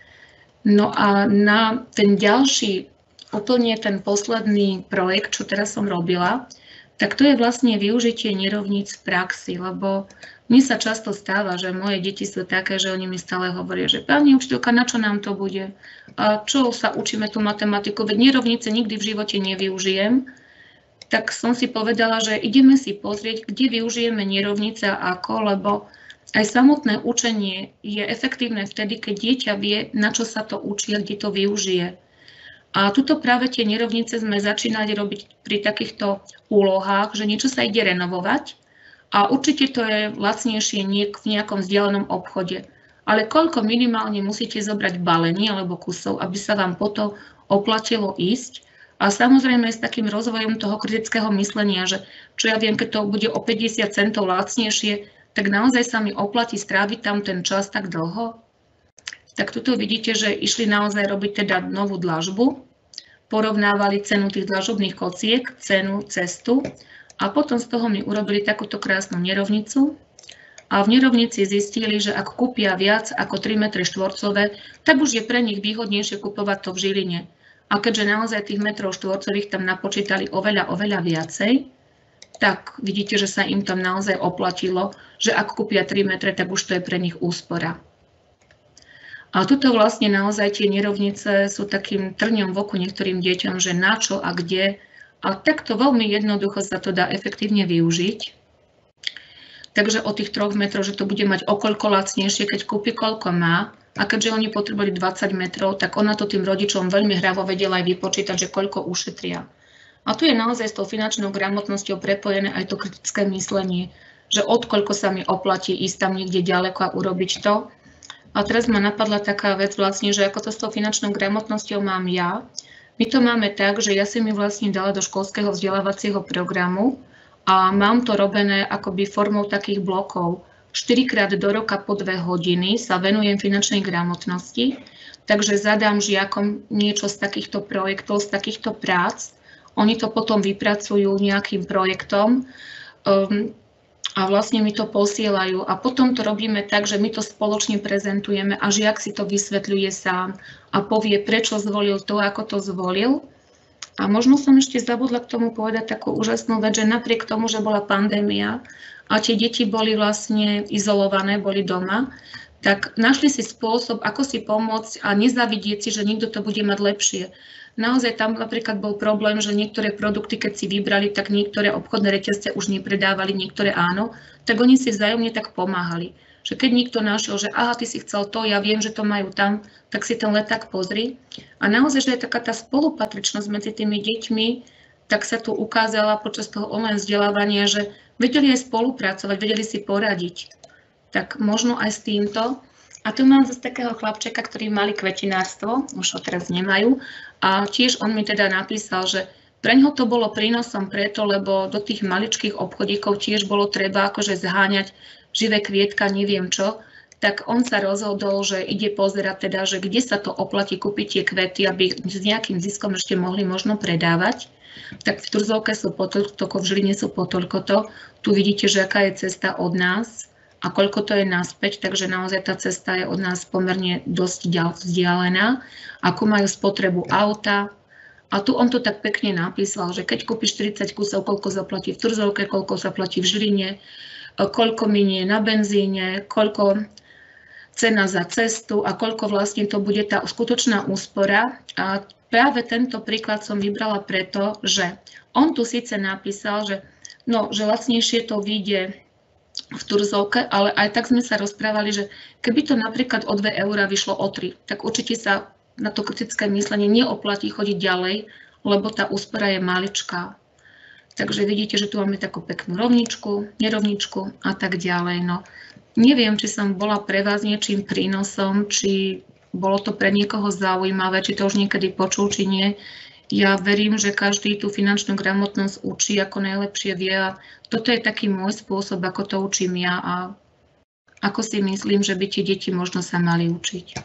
No a na ten ďalší, úplne ten posledný projekt, čo teraz som robila, tak to je vlastne využitie nerovníc v praxi, lebo mne sa často stáva, že moje deti sú také, že oni mi stále hovoria, že pani učiteľka, na čo nám to bude? A čo sa učíme tú matematiku? Veď nerovnice nikdy v živote nevyužijem. Tak som si povedala, že ideme si pozrieť, kde využijeme nerovnice a ako, lebo aj samotné učenie je efektívne vtedy, keď dieťa vie, na čo sa to učí a kde to využije. A tuto práve tie nerovnice sme začínali robiť pri takýchto úlohách, že niečo sa ide renovovať a určite to je lacnejšie niek v nejakom vzdialenom obchode. Ale koľko minimálne musíte zobrať balení alebo kusov, aby sa vám po to oplatilo ísť A samozrejme s takým rozvojom toho kritického myslenia, že čo ja viem, keď to bude o päťdesiat centov lacnejšie, tak naozaj sa mi oplatí stráviť tam ten čas tak dlho. Tak tuto vidíte, že išli naozaj robiť teda novú dlažbu, porovnávali cenu tých dlažobných kociek, cenu, cestu a potom z toho mi urobili takúto krásnu nerovnicu. A v nerovnici zistili, že ak kúpia viac ako tri metre štvorcové, tak už je pre nich výhodnejšie kupovať to v Žiline. A keďže naozaj tých metrov štvorcových tam napočítali oveľa, oveľa viacej, tak vidíte, že sa im tam naozaj oplatilo, že ak kúpia tri metre, tak už to je pre nich úspora. A tuto vlastne naozaj tie nerovnice sú takým trňom v oku niektorým deťom, že na čo a kde. A takto veľmi jednoducho sa to dá efektívne využiť. Takže o tých troch metroch, že to bude mať okoľko lacnejšie, keď kúpi, koľko má. A keďže oni potrebovali dvadsať metrov, tak ona to tým rodičom veľmi hravo vedela aj vypočítať, že koľko ušetria. A tu je naozaj s tou finančnou gramotnosťou prepojené aj to kritické myslenie, že odkoľko sa mi oplatí ísť tam niekde ďaleko a urobiť to. A teraz ma napadla taká vec vlastne, že ako to s tou finančnou gramotnosťou mám ja. My to máme tak, že ja si mi vlastne dala do školského vzdelávacieho programu a mám to robené akoby formou takých blokov. štyrikrát do roka po dve hodiny sa venujem finančnej gramotnosti, takže zadám žiakom niečo z takýchto projektov, z takýchto prác. Oni to potom vypracujú nejakým projektom um, a vlastne mi to posielajú. A potom to robíme tak, že my to spoločne prezentujeme a žiak si to vysvetľuje sám a povie, prečo zvolil to, ako to zvolil. A možno som ešte zabudla k tomu povedať takú úžasnú vec, že napriek tomu, že bola pandémia a tie deti boli vlastne izolované, boli doma, tak našli si spôsob, ako si pomôcť a nezavidieť si, že niekto to bude mať lepšie. Naozaj tam napríklad bol problém, že niektoré produkty, keď si vybrali, tak niektoré obchodné reťazce už nepredávali, niektoré áno, tak oni si vzájomne tak pomáhali. Že keď niekto našiel, že aha, ty si chcel to, ja viem, že to majú tam, tak si ten leták pozri. A naozaj, že je taká tá spolupatričnosť medzi tými deťmi, tak sa tu ukázala počas toho online vzdelávania, že vedeli aj spolupracovať, vedeli si poradiť. Tak možno aj s týmto. A tu mám zase takého chlapčeka, ktorý mali kvetinárstvo, už ho teraz nemajú. A tiež on mi teda napísal, že pre ňoho to bolo prínosom preto, lebo do tých maličkých obchodíkov tiež bolo treba akože zháňať živé kvietka, neviem čo, tak on sa rozhodol, že ide pozerať teda, že kde sa to oplatí kúpiť tie kvety, aby s nejakým ziskom ešte mohli možno predávať. Tak v Turzovke sú po toľko, v Žiline sú po toľko. Tu vidíte, že aká je cesta od nás a koľko to je naspäť, takže naozaj tá cesta je od nás pomerne dosť vzdialená. Ako majú spotrebu auta. A tu on to tak pekne napísal, že keď kúpiš štyridsať kusov, koľko zaplatí v Turzovke, koľko zaplatí v Žiline, koľko minie na benzíne, koľko cena za cestu a koľko vlastne to bude tá skutočná úspora. A práve tento príklad som vybrala preto, že on tu síce napísal, že, no, že lacnejšie to vyjde v Turzovke, ale aj tak sme sa rozprávali, že keby to napríklad o dve eurá vyšlo o tri, tak určite sa na to kritické myslenie neoplatí chodiť ďalej, lebo tá úspora je maličká. Takže vidíte, že tu máme takú peknú rovničku, nerovničku a tak ďalej. No, neviem, či som bola pre vás niečím prínosom, či bolo to pre niekoho zaujímavé, či to už niekedy počul, či nie. Ja verím, že každý tú finančnú gramotnosť učí, ako najlepšie vie. A toto je taký môj spôsob, ako to učím ja a ako si myslím, že by tie deti možno sa mali učiť.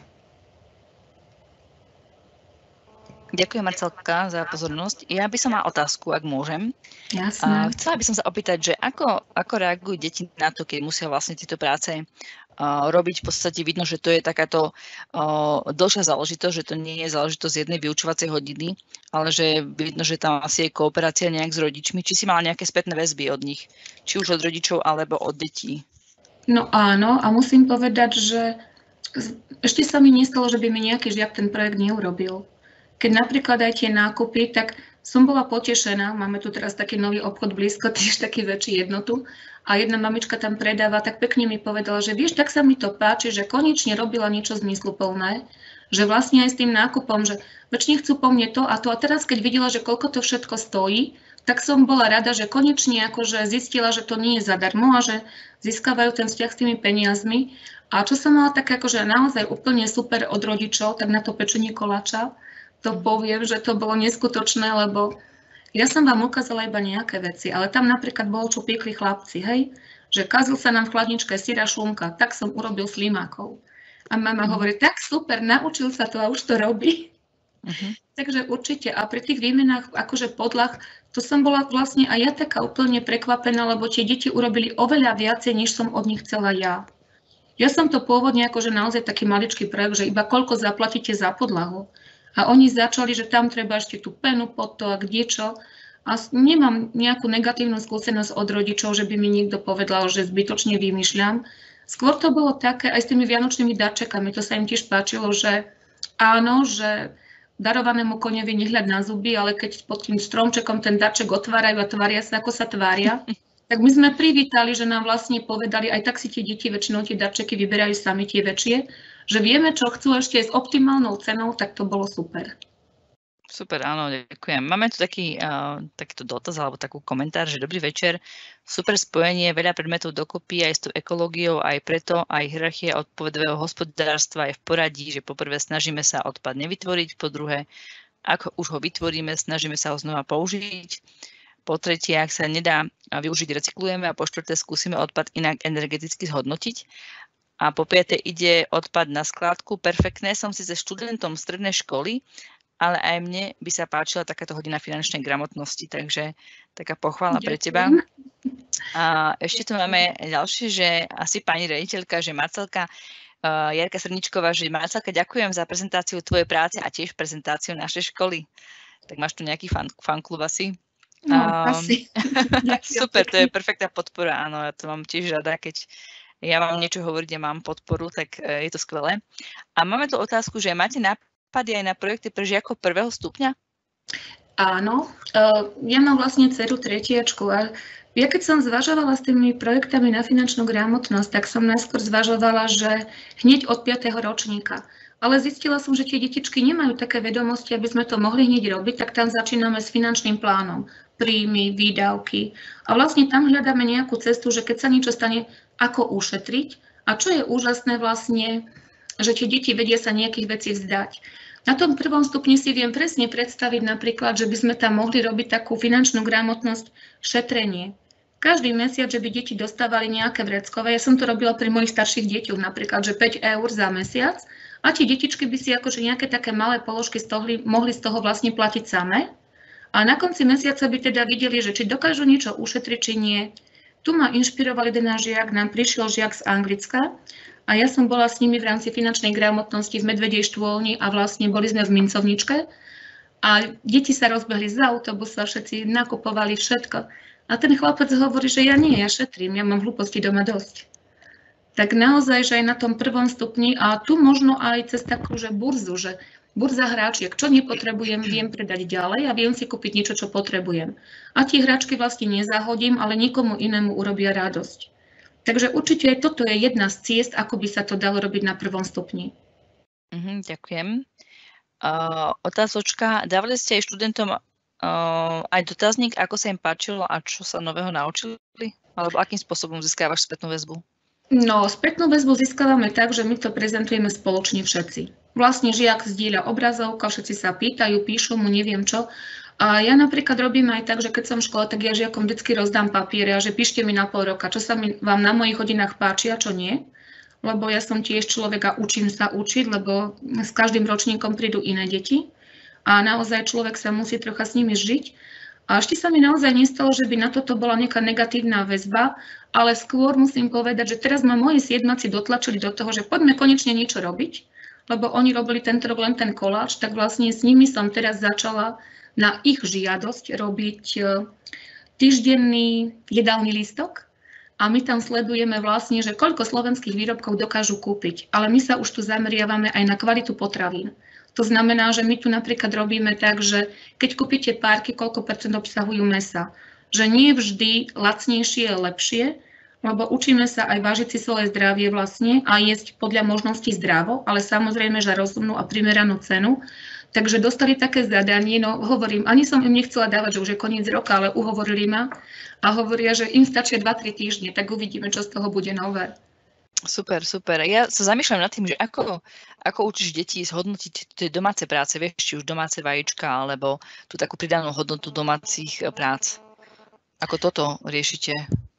Ďakujem, Marcelka, za pozornosť. Ja by som mala otázku, ak môžem. Jasné. Chcela by som sa opýtať, že ako, ako reagujú deti na to, keď musia vlastne tieto práce uh, robiť. V podstate vidno, že to je takáto uh, dlhšia záležitosť, že to nie je záležitosť jednej vyučovacej hodiny, ale že vidno, že tam asi je kooperácia nejak s rodičmi. Či si mala nejaké spätné väzby od nich? Či už od rodičov, alebo od detí? No áno, a musím povedať, že ešte sa mi nestalo, že by mi nejaký žiak ten projekt neurobil. Keď napríklad aj tie nákupy, tak som bola potešená, máme tu teraz taký nový obchod blízko, tiež taký väčší jednotu a jedna mamička tam predáva, tak pekne mi povedala, že vieš, tak sa mi to páči, že konečne robila niečo zmysluplné, že vlastne aj s tým nákupom, že väčšine chcú po mne to a to a teraz keď videla, že koľko to všetko stojí, tak som bola rada, že konečne akože zistila, že to nie je zadarmo a že získavajú ten vzťah s tými peniazmi. A čo som mala tak akože naozaj úplne super od rodičov, tak na to pečenie koláča, to poviem, že to bolo neskutočné, lebo ja som vám ukázala iba nejaké veci, ale tam napríklad bolo, čo piekli chlapci, hej, že kazil sa nám v chladničke syra šunka, tak som urobil slimákov. A mama mm. hovorí, tak super, naučil sa to a už to robí. Mm-hmm. Takže určite. A pri tých výmenách akože podlah, to som bola vlastne aj ja taká úplne prekvapená, lebo tie deti urobili oveľa viacej, než som od nich chcela ja. Ja som to pôvodne akože naozaj taký maličký projekt, že iba koľko zaplatíte za podlahu. A oni začali, že tam treba ešte tú penu pod to a kdečo. A nemám nejakú negatívnu skúsenosť od rodičov, že by mi niekto povedal, že zbytočne vymýšľam. Skôr to bolo také aj s tými vianočnými darčekami. To sa im tiež páčilo, že áno, že darovanému koňovi nehľad na zuby, ale keď pod tým stromčekom ten darček otvárajú a tvária sa, ako sa tvária, tak my sme privítali, že nám vlastne povedali, aj tak si tie deti väčšinou tie darčeky vyberajú sami tie väčšie, že vieme, čo chcú ešte s optimálnou cenou, tak to bolo super. Super, áno, ďakujem. Máme tu taký, uh, takýto dotaz alebo takú komentár, že dobrý večer, super spojenie, veľa predmetov dokopy aj s tou ekológiou, aj preto aj hierarchia odpovedového hospodárstva je v poradí, že poprvé snažíme sa odpad nevytvoriť, po druhé, ak už ho vytvoríme, snažíme sa ho znova použiť, po tretie, ak sa nedá využiť, recyklujeme a po štvrté skúsime odpad inak energeticky zhodnotiť. A po piate ide odpad na skládku. Perfektné, som síce študentom strednej školy, ale aj mne by sa páčila takáto hodina finančnej gramotnosti, takže taká pochvála pre teba. A ešte tu máme ďalšie, že asi pani riaditeľka, že Marcelka, uh, Jarka Srničková, že Marcelka, ďakujem za prezentáciu tvojej práce a tiež prezentáciu našej školy. Tak máš tu nejaký fan, fanklub asi? No, um, asi. Super, to je perfektná podpora, áno, ja to mám tiež rada, keď ja mám niečo hovoriť a mám podporu, tak uh, je to skvelé. A máme tu otázku, že máte nápady aj na projekty pre žiakov prvého stupňa? Áno, ja mám vlastne dceru tretiačku a ja keď som zvažovala s tými projektami na finančnú gramotnosť, tak som najskôr zvažovala, že hneď od piateho ročníka. Ale zistila som, že tie detičky nemajú také vedomosti, aby sme to mohli hneď robiť, tak tam začíname s finančným plánom. Príjmy, výdavky. A vlastne tam hľadáme nejakú cestu, že keď sa niečo stane, ako ušetriť. A čo je úžasné vlastne, že tie deti vedia sa nejakých vecí vzdať. Na tom prvom stupni si viem presne predstaviť napríklad, že by sme tam mohli robiť takú finančnú gramotnosť, šetrenie. Každý mesiac, že by deti dostávali nejaké vreckové, ja som to robila pri mojich starších deťoch, napríklad, že päť eur za mesiac a tie detičky by si akože nejaké také malé položky z toho, mohli z toho vlastne platiť samé. A na konci mesiaca by teda videli, že či dokážu niečo ušetriť, či nie. Tu ma inšpiroval jeden náš žiak, nám prišiel žiak z Anglicka, a ja som bola s nimi v rámci finančnej gramotnosti v Medvedej Štôlni a vlastne boli sme v mincovničke. A deti sa rozbehli z autobusu a všetci nakupovali všetko. A ten chlapec hovorí, že ja nie, ja šetrím, ja mám hlúposti doma dosť. Tak naozaj, že aj na tom prvom stupni a tu možno aj cez takú, že burzu, že burza hráčiek, čo nepotrebujem, viem predať ďalej a viem si kúpiť niečo, čo potrebujem. A tie hráčky vlastne nezahodím, ale nikomu inému urobia radosť. Takže určite aj toto je jedna z ciest, ako by sa to dalo robiť na prvom stupni. Uh-huh, ďakujem. Uh, otázočka. Dávali ste aj študentom uh, aj dotazník, ako sa im páčilo a čo sa nového naučili? Alebo akým spôsobom získavaš spätnú väzbu? No, spätnú väzbu získavame tak, že my to prezentujeme spoločne všetci. Vlastne žiak zdieľa obrazovka, všetci sa pýtajú, píšu mu, neviem čo. A ja napríklad robím aj tak, že keď som v škole, tak ja žiakom vždycky rozdám papiere a že píšte mi na pol roka, čo sa mi, vám na mojich hodinách páči a čo nie. Lebo ja som tiež človek a učím sa učiť, lebo s každým ročníkom prídu iné deti. A naozaj človek sa musí trocha s nimi žiť. A ešte sa mi naozaj nestalo, že by na toto bola nejaká negatívna väzba, ale skôr musím povedať, že teraz ma moji siedmaci dotlačili do toho, že poďme konečne niečo robiť, lebo oni robili tento rok len ten koláč, tak vlastne s nimi som teraz začala na ich žiadosť robiť týždenný jedálny lístok a my tam sledujeme vlastne, že koľko slovenských výrobkov dokážu kúpiť. Ale my sa už tu zameriavame aj na kvalitu potravín. To znamená, že my tu napríklad robíme tak, že keď kúpite párky, koľko percent obsahujú mäsa. Že nie vždy lacnejšie je lepšie, lebo učíme sa aj vážiť si svoje zdravie vlastne a jesť podľa možností zdravo, ale samozrejme za rozumnú a primeranú cenu. Takže dostali také zadanie, no hovorím, ani som im nechcela dávať, že už je koniec roka, ale uhovorili ma a hovoria, že im stačia dva tri týždne, tak uvidíme, čo z toho bude nové. Super, super. Ja sa zamýšľam nad tým, že ako, ako učíš deti zhodnotiť tie domáce práce, vieš, či už domáce vajíčka, alebo tú takú pridanú hodnotu domácich prác. Ako toto riešite?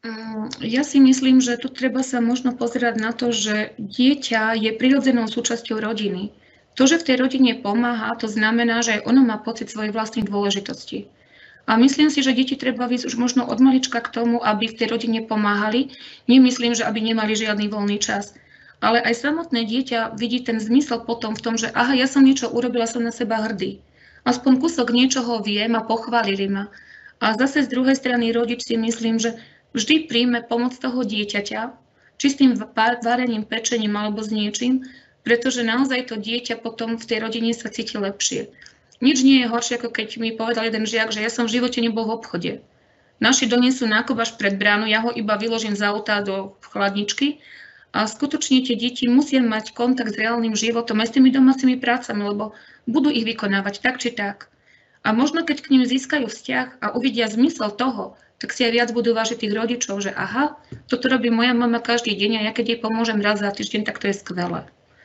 Ja si myslím, že tu treba sa možno pozerať na to, že dieťa je prirodzenou súčasťou rodiny. To, že v tej rodine pomáha, to znamená, že aj ono má pocit svojej vlastnej dôležitosti. A myslím si, že deti treba ísť už možno od malička k tomu, aby v tej rodine pomáhali. Nemyslím, že aby nemali žiadny voľný čas. Ale aj samotné dieťa vidí ten zmysel potom v tom, že aha, ja som niečo urobila, som na seba hrdý. Aspoň kúsok niečoho viem a pochválili ma. A zase z druhej strany rodič si myslím, že vždy príjme pomoc toho dieťaťa, či s tým varením, pečením alebo s niečím, pretože naozaj to dieťa potom v tej rodine sa cíti lepšie. Nič nie je horšie, ako keď mi povedal jeden žiak, že ja som v živote nebol v obchode. Naši donesú nákup až pred bránu, ja ho iba vyložím z auta do chladničky a skutočne tie deti musia mať kontakt s reálnym životom aj s tými domácimi prácami, lebo budú ich vykonávať tak či tak. A možno keď k ním získajú vzťah a uvidia zmysel toho, tak si aj viac budú vážiť tých rodičov, že aha, toto robí moja mama každý deň a ja keď jej pomôžem raz za týždeň, tak to je skvelé.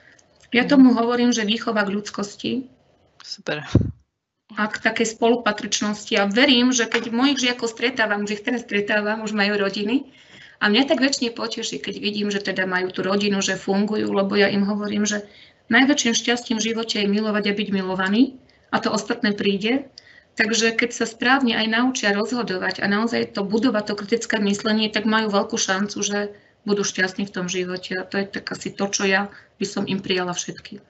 Ja tomu hovorím, že výchova k ľudskosti. Super. A k takej spolupatričnosti. A verím, že keď mojich žiakov stretávam, že ich teraz stretávam, už majú rodiny, a mňa tak väčšine poteší, keď vidím, že teda majú tú rodinu, že fungujú, lebo ja im hovorím, že najväčším šťastím v živote je milovať a byť milovaný a to ostatné príde. Takže keď sa správne aj naučia rozhodovať a naozaj to budovať to kritické myslenie, tak majú veľkú šancu, že budú šťastní v tom živote. A to je tak asi to, čo ja by som im prijala všetky.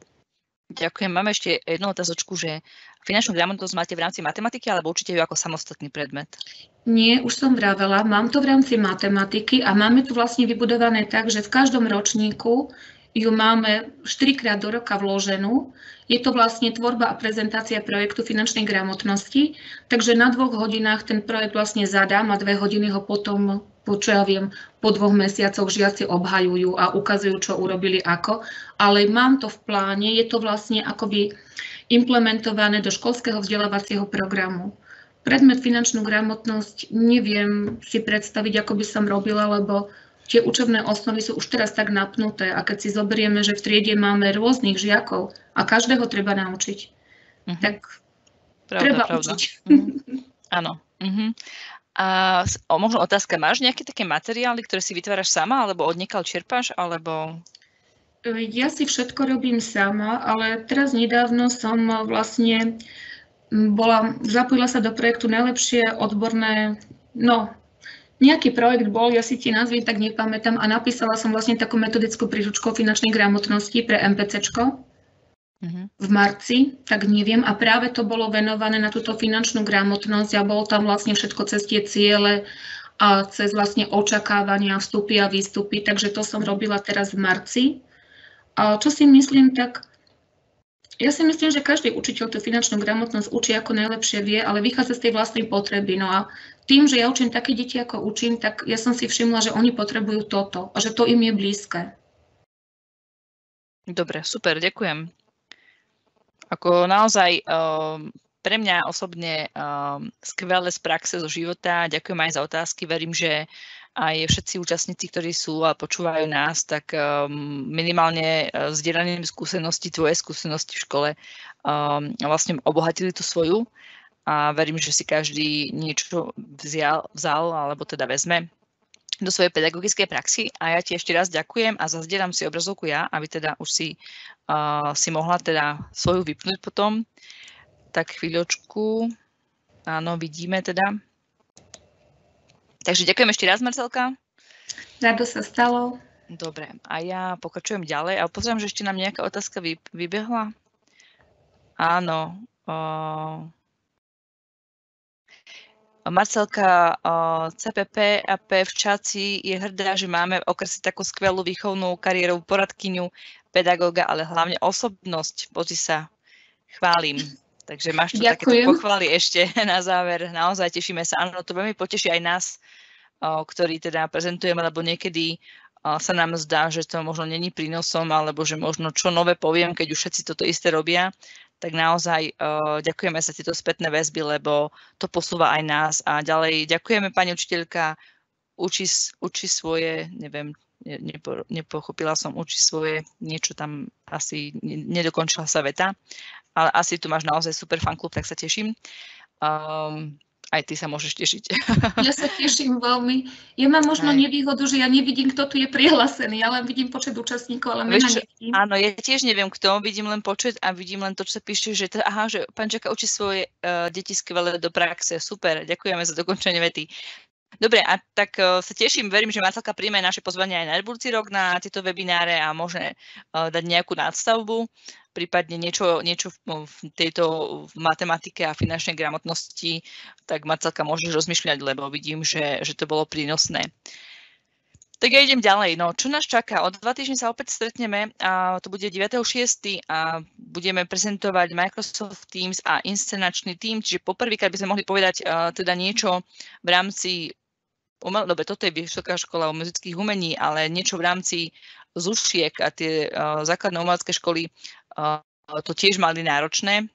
Ďakujem. Máme ešte jednu otázočku, že finančnú gramotnosť máte v rámci matematiky alebo učíte ju ako samostatný predmet? Nie, už som vravela, mám to v rámci matematiky a máme tu vlastne vybudované tak, že v každom ročníku ju máme štyrikrát do roka vloženú. Je to vlastne tvorba a prezentácia projektu finančnej gramotnosti, takže na dvoch hodinách ten projekt vlastne zadám a dve hodiny ho potom, po čo ja viem, po dvoch mesiacoch žiaci obhajujú a ukazujú, čo urobili ako. Ale mám to v pláne, je to vlastne akoby implementované do školského vzdelávacieho programu. Predmet finančnú gramotnosť neviem si predstaviť, ako by som robila, lebo tie učebné osnovy sú už teraz tak napnuté a keď si zoberieme, že v triede máme rôznych žiakov a každého treba naučiť, uh-huh. tak pravda, treba pravda. učiť. Uh-huh. Áno. Uh-huh. A o, možno otázka, máš nejaké také materiály, ktoré si vytváraš sama, alebo od niekaľ čerpáš, alebo... Ja si všetko robím sama, ale teraz nedávno som vlastne bola, zapojila sa do projektu najlepšie odborné, no, nejaký projekt bol, ja si tie názvy tak nepamätám a napísala som vlastne takú metodickú príručku finančnej gramotnosti pre MPCčko uh-huh. v marci, tak neviem. A práve to bolo venované na túto finančnú gramotnosť a bolo tam vlastne všetko cez tie ciele a cez vlastne očakávania, vstupy a výstupy. Takže to som robila teraz v marci. A čo si myslím, tak ja si myslím, že každý učiteľ tú finančnú gramotnosť učí ako najlepšie vie, ale vychádza z tej vlastnej potreby. No a tým, že ja učím také deti, ako učím, tak ja som si všimla, že oni potrebujú toto a že to im je blízke. Dobre, super, ďakujem. Ako naozaj um, pre mňa osobne um, skvelé z praxe zo života. Ďakujem aj za otázky. Verím, že aj všetci účastníci, ktorí sú a počúvajú nás, tak um, minimálne zdieľaním skúseností, tvoje skúsenosti v škole um, vlastne obohatili tú svoju a verím, že si každý niečo vzal, vzal alebo teda vezme do svojej pedagogickej praxi a ja ti ešte raz ďakujem a zazdielam si obrazovku ja, aby teda už si, uh, si mohla teda svoju vypnúť potom. Tak chvíľočku, áno, vidíme teda. Takže ďakujem ešte raz, Marcelka. Rado sa stalo. Dobre, a ja pokračujem ďalej a pozriem, že ešte nám nejaká otázka vy, vybehla. Áno. Uh, Marcelka, uh, cé pé pé a pé v Čaci je hrdá, že máme v okrese takú skvelú výchovnú kariéru, poradkyňu, pedagóga, ale hlavne osobnosť. Pozri sa, chválim. Takže máš tu takéto pochvály ešte na záver. Naozaj tešíme sa. Áno, to veľmi poteší aj nás, ktorí teda prezentujeme, lebo niekedy sa nám zdá, že to možno není prínosom, alebo že možno čo nové poviem, keď už všetci toto isté robia. Tak naozaj ďakujeme za tieto spätné väzby, lebo to posúva aj nás. A ďalej ďakujeme, pani učiteľka, učí, učí svoje, neviem, nepo, nepochopila som, uči svoje, niečo tam asi nedokončila sa veta, ale asi tu máš naozaj super fanklub, tak sa teším. Um, aj ty sa môžeš tešiť. Ja sa teším veľmi. Ja mám možno aj nevýhodu, že ja nevidím, kto tu je prihlásený, ja len vidím počet účastníkov, ale mena nevidím. Áno, ja tiež neviem kto, vidím len počet a vidím len to, čo sa píše, že, to, aha, že pán Čaka učí svoje uh, deti skvelé do praxe. Super, ďakujeme za dokončenie vety. Dobre, a tak uh, sa teším, verím, že Marcelka príjme naše pozvanie aj na budúci rok na tieto webináre a môže uh, dať nejakú nadstavbu, prípadne niečo, niečo v, v tejto v matematike a finančnej gramotnosti, tak Marcelka môžeš rozmýšľať, lebo vidím, že, že to bolo prínosné. Tak ja idem ďalej. No, čo nás čaká? O dva týždne sa opäť stretneme a to bude deviateho šiesteho a budeme prezentovať Microsoft Teams a inscenačný tím, čiže poprvýkrát by sme mohli povedať uh, teda niečo v rámci umel, dobre, toto je Vysoká škola muzických umení, ale niečo v rámci ZUŠiek a tie uh, základné umelecké školy uh, to tiež mali náročné.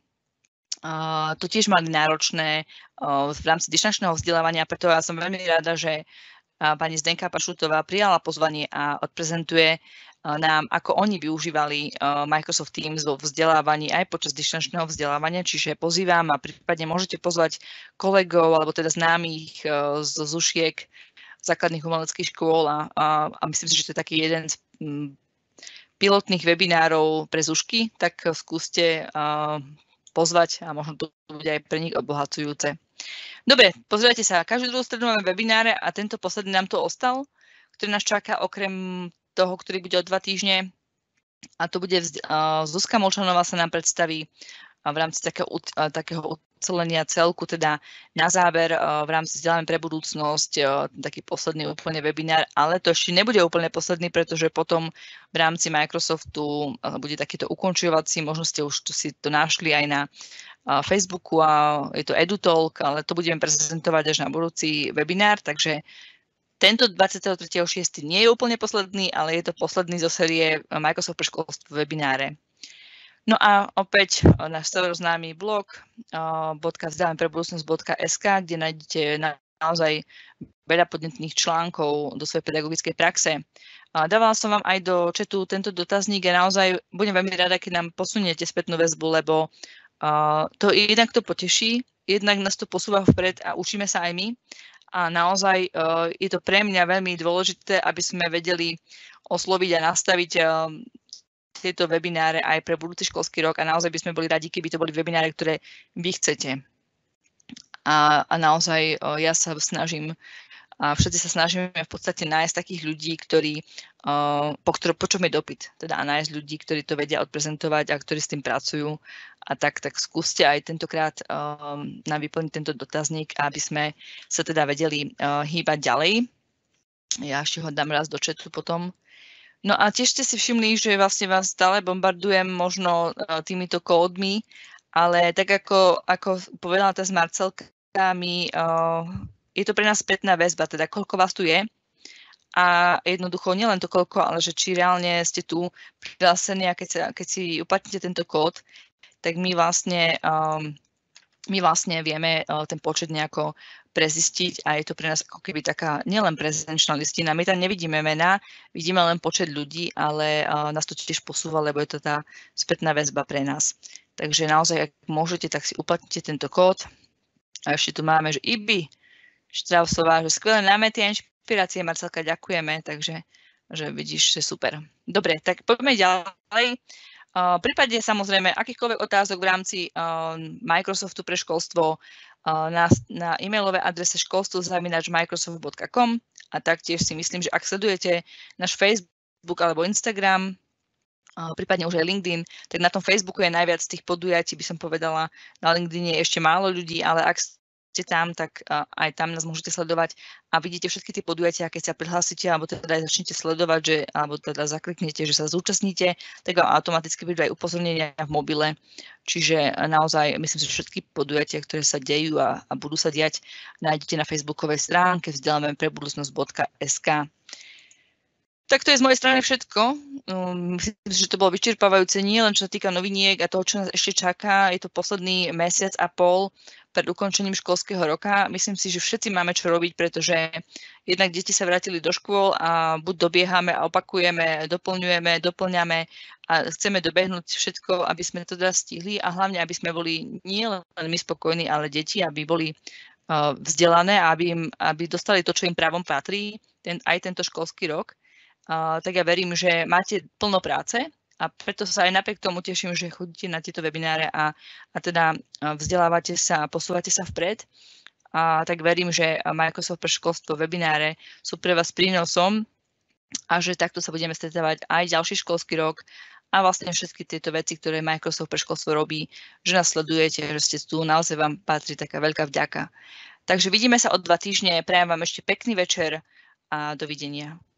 Uh, to tiež mali náročné uh, v rámci dištančného vzdelávania, preto ja som veľmi rada, že uh, pani Zdenka Pašutová prijala pozvanie a odprezentuje uh, nám, ako oni využívali uh, Microsoft Teams vo vzdelávaní aj počas dištančného vzdelávania, čiže pozývam a prípadne môžete pozvať kolegov alebo teda známych uh, z ZUŠiek základných umeleckých škôl a, a, a myslím si, že to je taký jeden z m, pilotných webinárov pre ZUŠky, tak skúste uh, pozvať a možno to bude aj pre nich obohacujúce. Dobre, pozrite sa, každú druhú stredu máme webináre a tento posledný nám tu ostal, ktorý nás čaká okrem toho, ktorý bude o dva týždne. A to bude uh, Zuzka Molčanová sa nám predstaví uh, v rámci takého, uh, takého ucelenia celku, teda na záver uh, v rámci vzdelávania pre budúcnosť, uh, taký posledný úplne webinár, ale to ešte nebude úplne posledný, pretože potom v rámci Microsoftu uh, bude takýto ukončovací, možno ste už tu si to našli aj na uh, Facebooku a je to EduTalk, ale to budeme prezentovať až na budúci webinár, takže tento dvadsiateho tretieho šiesteho nie je úplne posledný, ale je to posledný zo série Microsoft pre školstvo webináre. No a opäť náš celoznámy blog uh, vzdelávanie pre budúcnosť bodka es ká, kde nájdete naozaj veľa podnetných článkov do svojej pedagogickej praxe. Uh, dávala som vám aj do chatu tento dotazník a naozaj budem veľmi rada, keď nám posuniete spätnú väzbu, lebo uh, to jednak to poteší, jednak nás to posúva vpred a učíme sa aj my. A naozaj uh, je to pre mňa veľmi dôležité, aby sme vedeli osloviť a nastaviť uh, tieto webináre aj pre budúci školský rok a naozaj by sme boli radi, keby to boli webináre, ktoré vy chcete. A, a naozaj uh, ja sa snažím, a všetci sa snažíme v podstate nájsť takých ľudí, ktorí, uh, po, ktorom, po čom je dopyt, teda a nájsť ľudí, ktorí to vedia odprezentovať a ktorí s tým pracujú. A tak, tak skúste aj tentokrát um, nám vyplniť tento dotazník, aby sme sa teda vedeli uh, hýbať ďalej. Ja ešte ho dám raz do chatu potom. No a tiež ste si všimli, že vlastne vás stále bombardujem možno uh, týmito kódmi, ale tak ako, ako povedala tá z Marcelka, my, uh, je to pre nás spätná väzba, teda koľko vás tu je. A jednoducho nielen to koľko, ale že či reálne ste tu prihlásení a keď, sa, keď si uplatníte tento kód, tak my vlastne, um, my vlastne vieme uh, ten počet nejako prezistiť a je to pre nás ako keby taká nielen prezenčná listina. My tam nevidíme mená, vidíme len počet ľudí, ale uh, nás to tiež posúva, lebo je to tá spätná väzba pre nás. Takže naozaj, ak môžete, tak si uplatnite tento kód. A ešte tu máme, že Ibi Štrausová, že skvelé námety a inšpirácie, Marcelka, ďakujeme, takže že vidíš, že super. Dobre, tak poďme ďalej. V prípade samozrejme akýchkoľvek otázok v rámci uh, Microsoftu pre školstvo uh, na, na e-mailovej adrese školstvo zavináč microsoft bodka com a taktiež si myslím, že ak sledujete náš Facebook alebo Instagram, uh, prípadne už aj LinkedIn, tak na tom Facebooku je najviac tých podujatí, by som povedala. Na LinkedIn je ešte málo ľudí, ale ak ste tam, tak uh, aj tam nás môžete sledovať a vidíte všetky tie podujatia, keď sa prihlásite alebo teda aj začnete sledovať, že, alebo teda zakliknete, že sa zúčastníte, tak automaticky budú aj upozornenia v mobile. Čiže naozaj myslím si, že všetky podujatia, ktoré sa dejú a, a budú sa diať, nájdete na facebookovej stránke vzdelávanie pre budúcnosť bodka es ká. Tak to je z mojej strany všetko. Um, myslím si, že to bolo vyčerpávajúce nie len čo sa týka noviniek a toho, čo nás ešte čaká. Je to posledný mesiac a pol pred ukončením školského roka. Myslím si, že všetci máme čo robiť, pretože jednak deti sa vrátili do škôl a buď dobiehame a opakujeme, doplňujeme, doplňame a chceme dobehnúť všetko, aby sme to teda stihli a hlavne, aby sme boli nie len my spokojní, ale deti, aby boli uh, vzdelané a aby, im, aby dostali to, čo im právom patrí, ten, aj tento školský rok. Uh, tak ja verím, že máte plno práce. A preto sa aj napriek tomu teším, že chodíte na tieto webináre a, a teda vzdelávate sa a posúvate sa vpred. A tak verím, že Microsoft pre školstvo webináre sú pre vás prínosom a že takto sa budeme stretávať aj ďalší školský rok a vlastne všetky tieto veci, ktoré Microsoft pre školstvo robí, že nás sledujete, že ste tu, naozaj vám patrí taká veľká vďaka. Takže vidíme sa o dva týždne, prajem vám ešte pekný večer a dovidenia.